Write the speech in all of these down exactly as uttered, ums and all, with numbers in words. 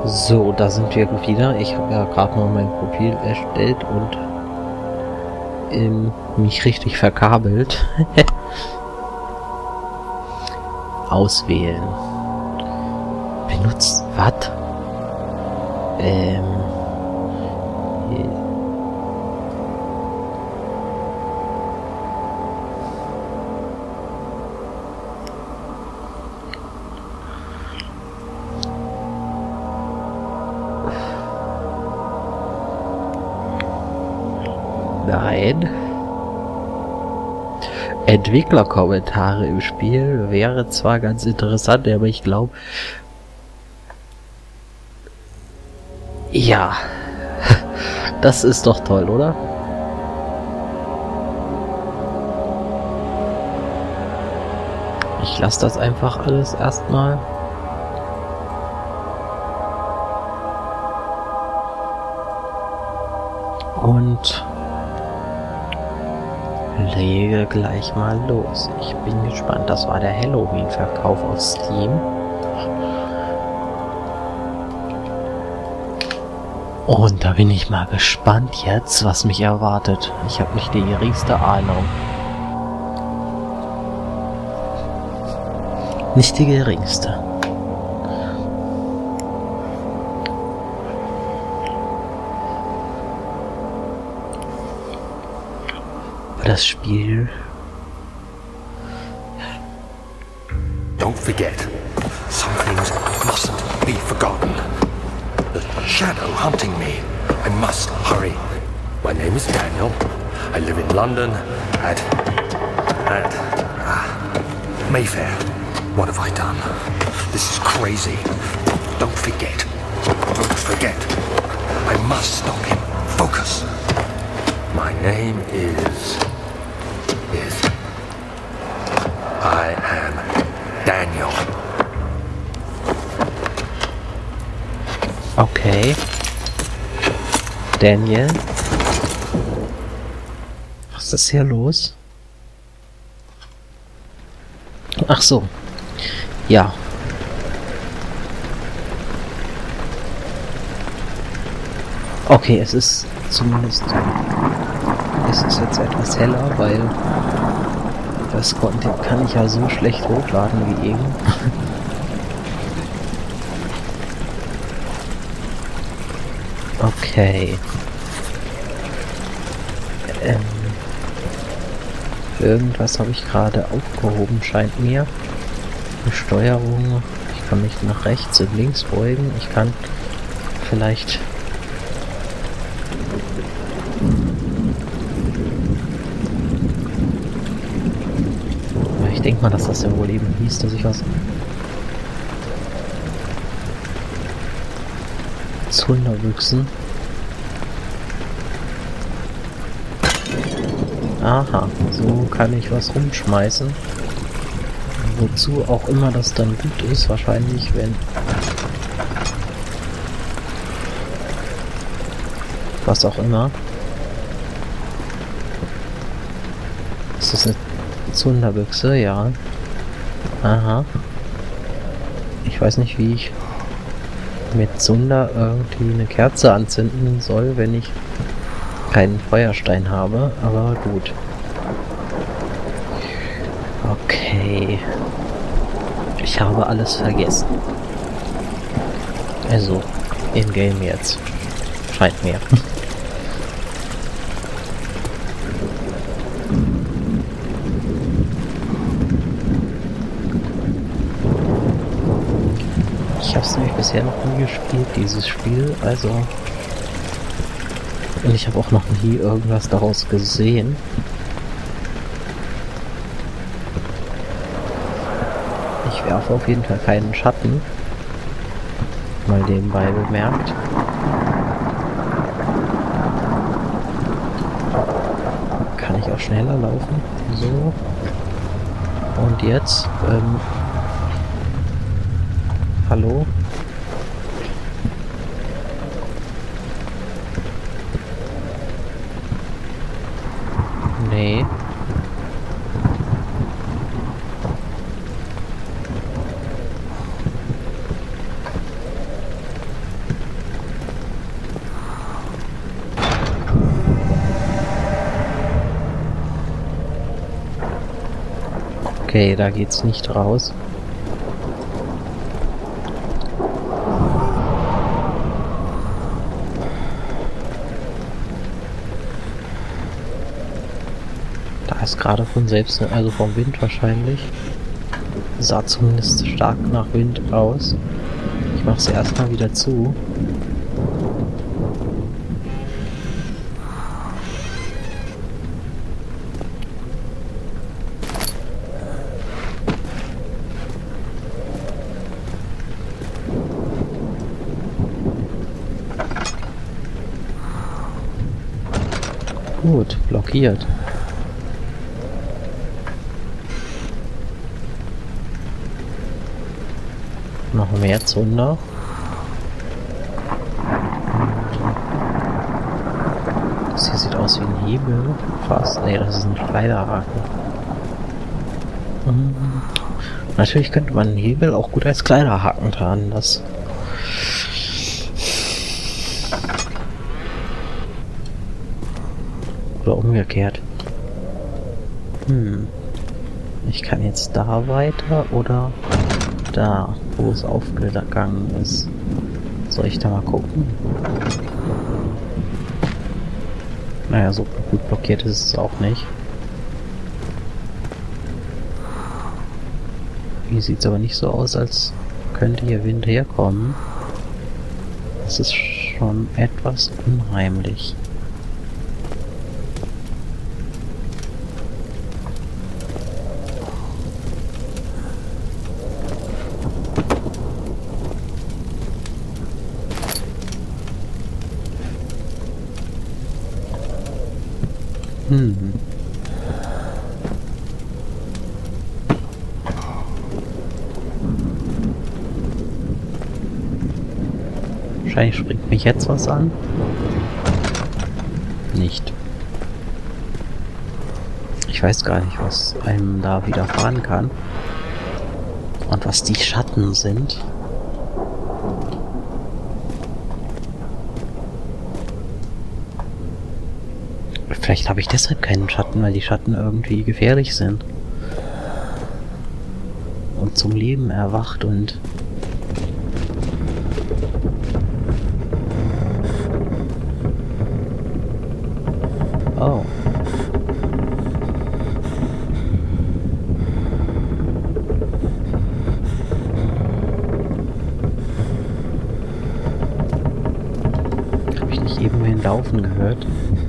So, da sind wir wieder. Ich habe ja gerade mal mein Profil erstellt und ähm, mich richtig verkabelt. Auswählen. Benutzt. Was? Ähm. Nein. Entwicklerkommentare im Spiel wäre zwar ganz interessant, aber ich glaube... Ja. Das ist doch toll, oder? Ich lasse das einfach alles erstmal. Und lege gleich mal los. Ich bin gespannt. Das war der Halloween-Verkauf auf Steam. Und da bin ich mal gespannt jetzt, was mich erwartet. Ich habe nicht die geringste Ahnung. Nicht die geringste. Das Spiel. Don't forget, some things mustn't be forgotten. The shadow hunting me. I must hurry. My name is Daniel. I live in London at at ah, Mayfair. What have I done? This is crazy. Don't forget. Don't forget. I must stop him. Focus. My name is. is. I am Daniel. Okay. Daniel. Was ist hier los? Ach so. Ja. Okay, es ist zumindest... Es ist jetzt etwas heller, weil das Content kann ich ja so schlecht hochladen wie eben. Okay. Ähm, irgendwas habe ich gerade aufgehoben, scheint mir. Die Steuerung. Ich kann mich nach rechts und links beugen. Ich kann vielleicht... Ich denke mal, dass das ja wohl eben hieß, dass ich was... Zunderbüchsen. Aha, so kann ich was rumschmeißen. Wozu auch immer das dann gut ist, wahrscheinlich wenn... Was auch immer. Ist das eine Zunderbüchse? Ja. Aha. Ich weiß nicht, wie ich mit Zunder irgendwie eine Kerze anzünden soll, wenn ich keinen Feuerstein habe, aber gut. Okay. Ich habe alles vergessen. Also, im Game jetzt. Scheint mir. Ich habe es nämlich bisher noch nie gespielt, dieses Spiel, also... Und ich habe auch noch nie irgendwas daraus gesehen. Ich werfe auf jeden Fall keinen Schatten. Mal nebenbei bemerkt. Kann ich auch schneller laufen? So. Und jetzt, ähm... Hallo? Nee. Okay, da geht's nicht raus. Da ist gerade von selbst, also vom Wind wahrscheinlich. Sah zumindest stark nach Wind aus. Ich mache es erstmal wieder zu. Gut, blockiert. Noch mehr Zunder. Das hier sieht aus wie ein Hebel. Fast. Ne, das ist ein Kleiderhaken. Hm. Natürlich könnte man einen Hebel auch gut als Kleiderhaken tragen. Das oder umgekehrt. Hm. Ich kann jetzt da weiter oder da, wo es aufgegangen ist. Soll ich da mal gucken? Naja, so gut blockiert ist es auch nicht. Hier sieht es aber nicht so aus, als könnte hier Wind herkommen. Das ist schon etwas unheimlich. Hm. Wahrscheinlich springt mich jetzt was an. Nicht. Ich weiß gar nicht, was einem da widerfahren kann. Und was die Schatten sind. Vielleicht habe ich deshalb keinen Schatten, weil die Schatten irgendwie gefährlich sind. Und zum Leben erwacht und... Oh. Habe ich nicht eben wen laufen gehört?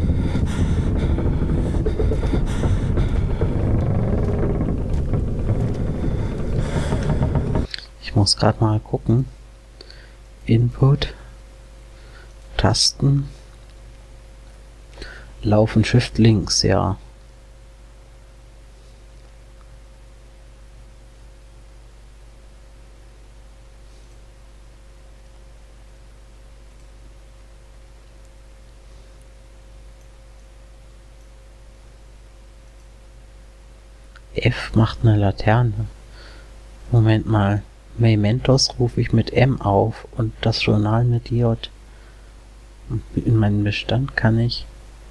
Ich muss gerade mal gucken. Input. Tasten. Laufen Shift links, ja. F macht eine Laterne. Moment mal. Mementos rufe ich mit M auf und das Journal mit J. In meinem Bestand kann ich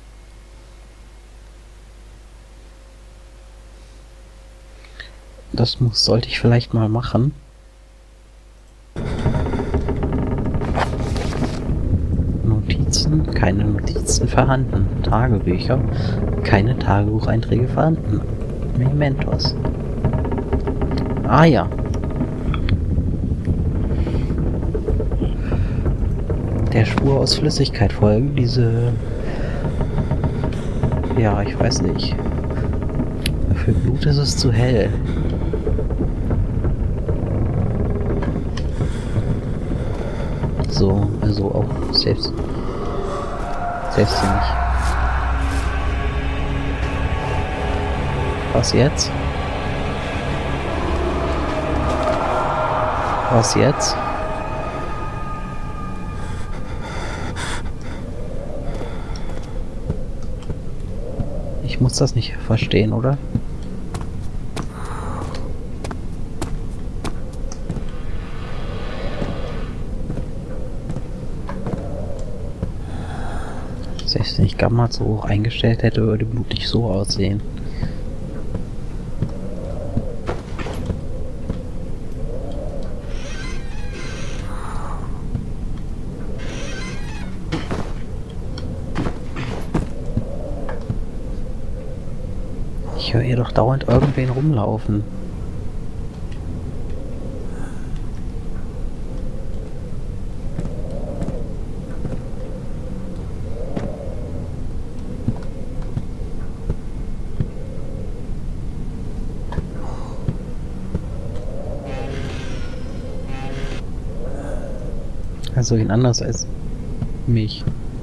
das muss, sollte ich vielleicht mal machen. Notizen, keine Notizen vorhanden. Tagebücher, keine Tagebucheinträge vorhanden. Mementos. Ah ja. Der Spur aus Flüssigkeit folgen, diese... Ja, ich weiß nicht. Für Blut ist es zu hell. So, also auch selbst... Selbstständig. Was jetzt? Was jetzt? Ich muss das nicht verstehen, oder? Selbst wenn ich Gamma so hoch eingestellt hätte, würde Blut nicht so aussehen. Ich höre hier doch dauernd irgendwen rumlaufen. Also ihn anders als mich.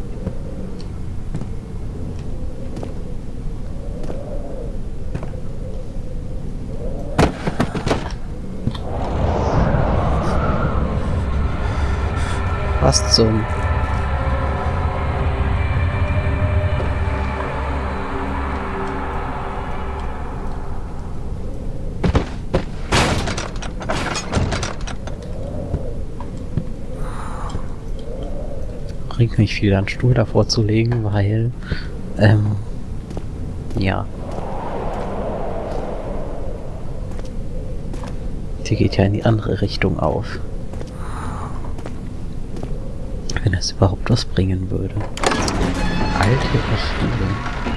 Was zum... Bringt mich viel, einen Stuhl davor zu legen, weil... Ähm... Ja. Die geht ja in die andere Richtung auf. Wenn es überhaupt was bringen würde. Alte Echtliebe.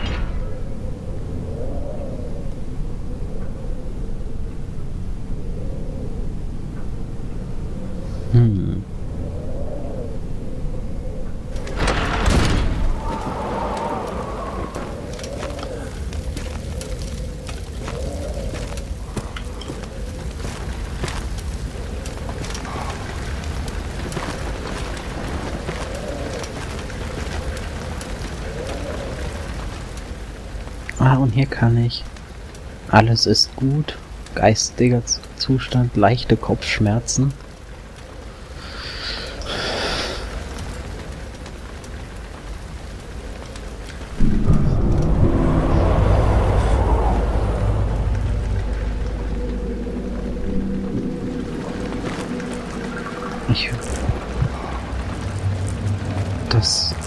Hm. Ah, und hier kann ich. Alles ist gut. Geistiger Zustand, leichte Kopfschmerzen. Ich... Das...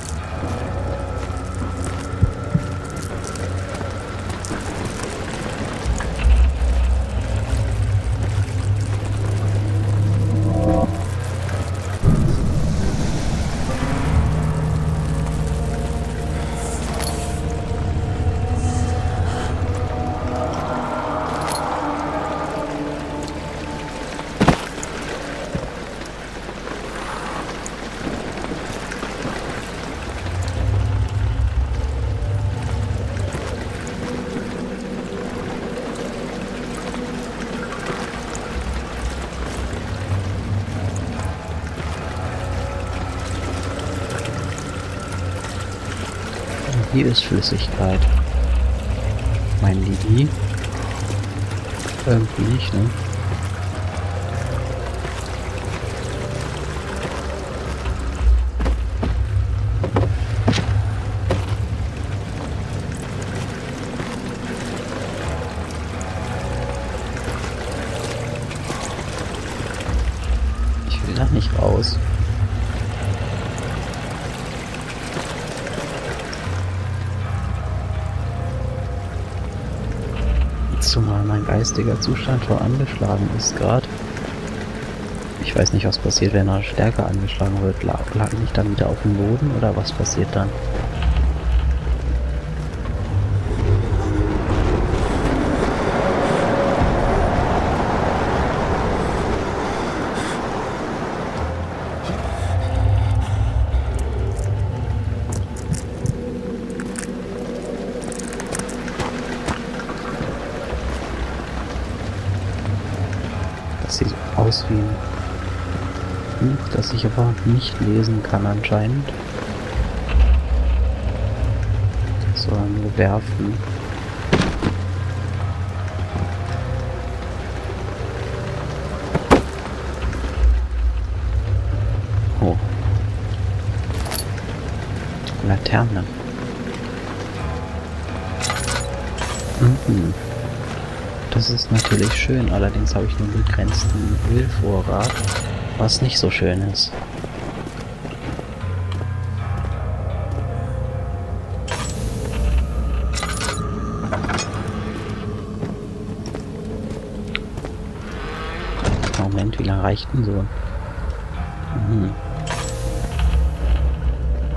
Hier ist Flüssigkeit. Meinen die die? Irgendwie nicht, ne? Ich will da nicht raus. Zumal mein geistiger Zustand schon angeschlagen ist gerade. Ich weiß nicht, was passiert, wenn er stärker angeschlagen wird. Lag, lag ich dann wieder auf dem Boden oder was passiert dann? Das sieht aus wie ein Buch, das ich aber nicht lesen kann anscheinend. So, nur werfen. Oh. Laterne. Mhm. Das ist natürlich schön, allerdings habe ich nur begrenzten Ölvorrat, was nicht so schön ist. Moment, wie lange reicht denn so? Mhm.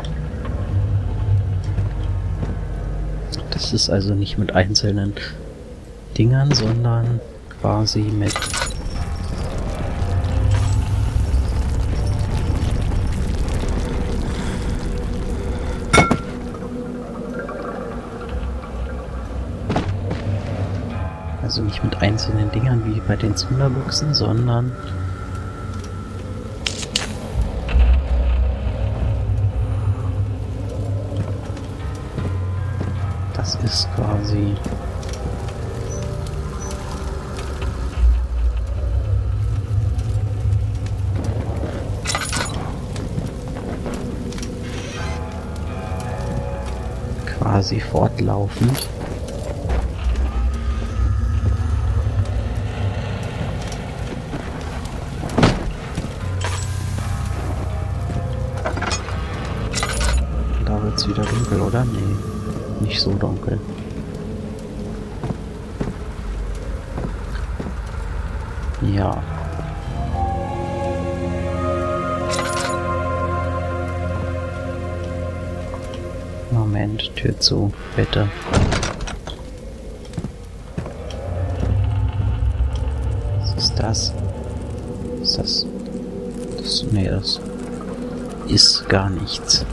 Das ist also nicht mit einzelnen Dingern, sondern quasi mit also nicht mit einzelnen Dingern wie bei den Zunderbüchsen, sondern das ist quasi quasi fortlaufend. Da wird's wieder dunkel, oder? Nee, nicht so dunkel. Ja. Moment, Tür zu, bitte. Was ist das? Was ist das? Das, nee, das ist gar nichts.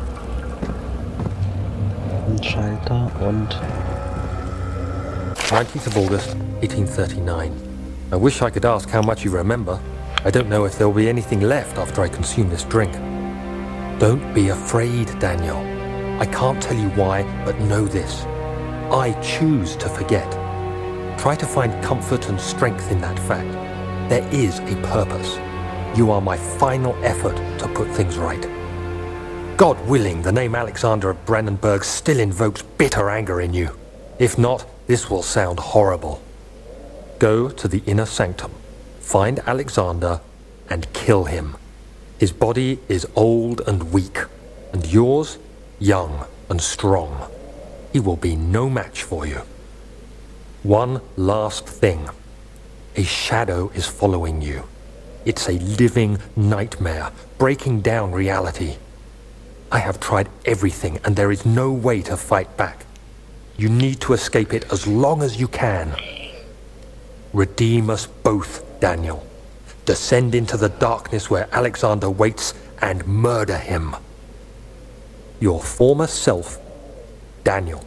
Ein Schalter und... nineteenth of August, eighteen thirty-nine. I wish I could ask how much you remember. I don't know if there'll be anything left after I consume this drink. Don't be afraid, Daniel. I can't tell you why, but know this. I choose to forget. Try to find comfort and strength in that fact. There is a purpose. You are my final effort to put things right. God willing, the name Alexander of Brandenburg still invokes bitter anger in you. If not, this will sound horrible. Go to the inner sanctum, find Alexander, and kill him. His body is old and weak, and yours, young and strong. He will be no match for you. One last thing. A shadow is following you. It's a living nightmare, breaking down reality. I have tried everything, and there is no way to fight back. You need to escape it as long as you can. Redeem us both, Daniel. Descend into the darkness where Alexander waits and murder him. Your former self, Daniel.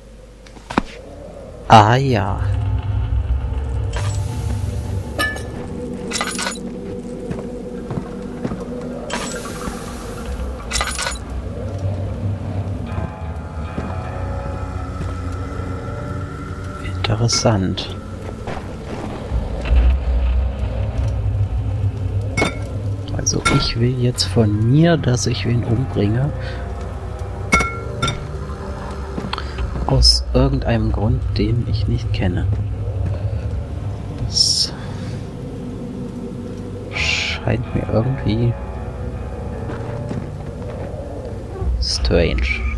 Ah ja. Interessant. Also ich will jetzt von mir, dass ich wen umbringe. Aus irgendeinem Grund, den ich nicht kenne. Das scheint mir irgendwie strange.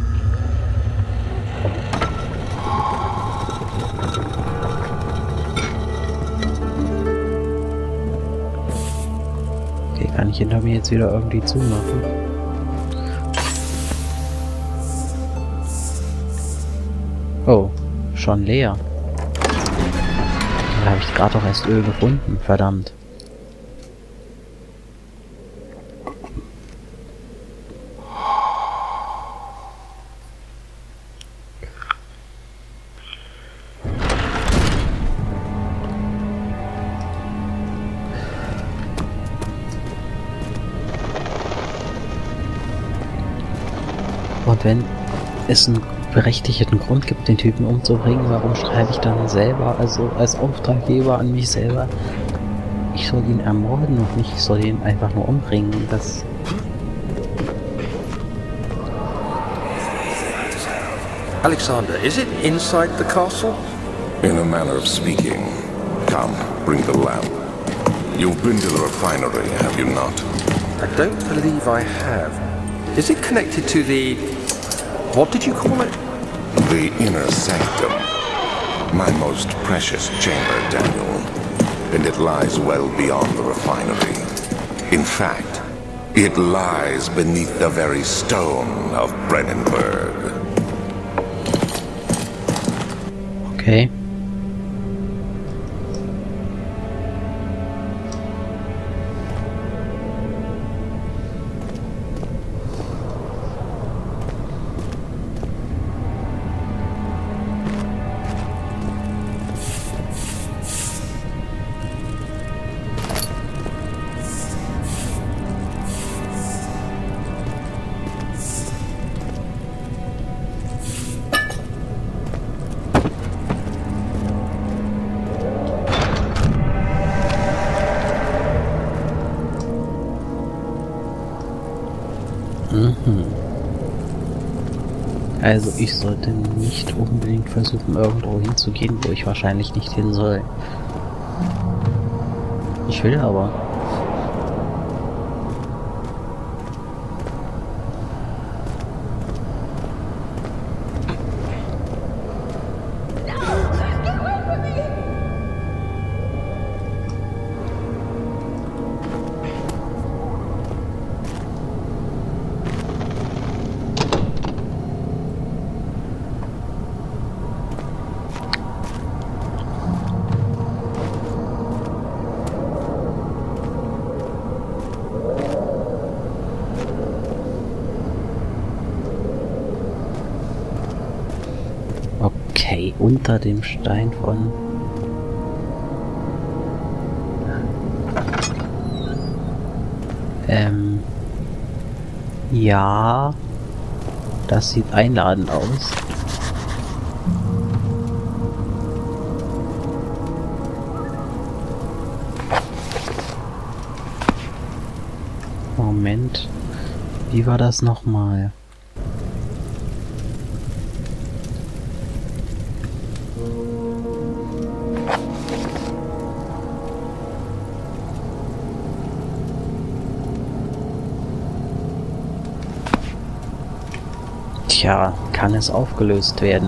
Okay, kann ich hinter mir jetzt wieder irgendwie zumachen? Oh, schon leer. Da habe ich gerade doch erst Öl gefunden, verdammt. Und wenn es einen berechtigten Grund gibt, den Typen umzubringen, warum schreibe ich dann selber, also als Auftraggeber an mich selber, ich soll ihn ermorden und nicht, ich soll ihn einfach nur umbringen? Das... Alexander, is it inside the castle? In a manner of speaking. Come, bring the lamp. You've been to the refinery, have you not? I don't believe I have. Is it connected to the... what did you call it? The inner sanctum. My most precious chamber, Daniel. And it lies well beyond the refinery. In fact, it lies beneath the very stone of Brandenburg. Okay. Mhm. Also ich sollte nicht unbedingt versuchen, irgendwo hinzugehen, wo ich wahrscheinlich nicht hin soll. Ich will aber. Okay, unter dem Stein von... Ähm... Ja... Das sieht einladend aus. Moment. Wie war das nochmal? Tja, kann es aufgelöst werden?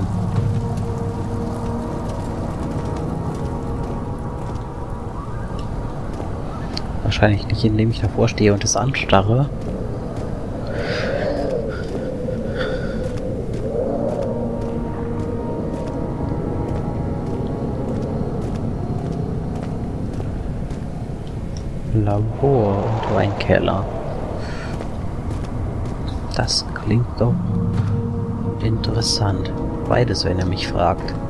Wahrscheinlich nicht, indem ich davor stehe und es anstarre. Labor und Weinkeller. Das klingt doch interessant. Beides, wenn er mich fragt.